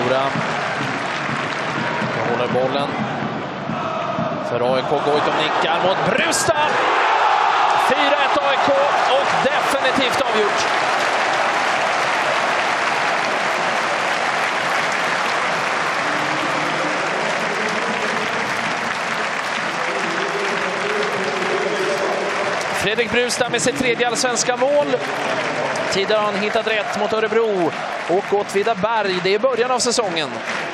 Mora håller bollen för AIK. Goitom nickar mot Brustad. 4-1 AIK och definitivt avgjort. Fredrik Brustad med sitt tredje allsvenska mål. Tidigare har han hittat rätt mot Örebro och Åtvidaberg. Det är början av säsongen.